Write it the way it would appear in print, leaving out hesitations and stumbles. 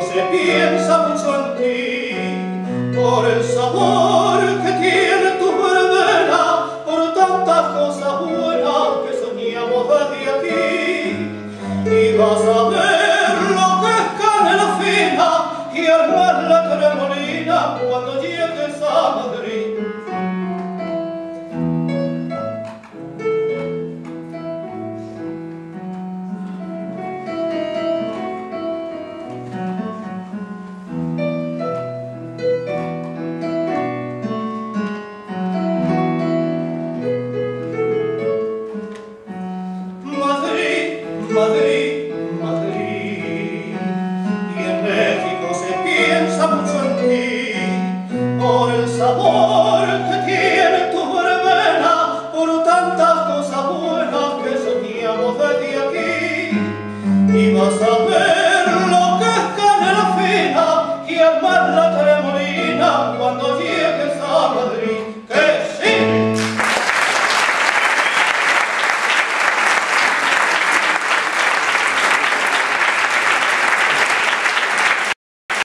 se piensa mucho en ti, por el sabor que tiene tu verbena, por tantas cosas buenas que soñamos desde aquí. Y vas a ver lo que es canela fina y armar la tremolina cuando llegues a Madrid. Madrid,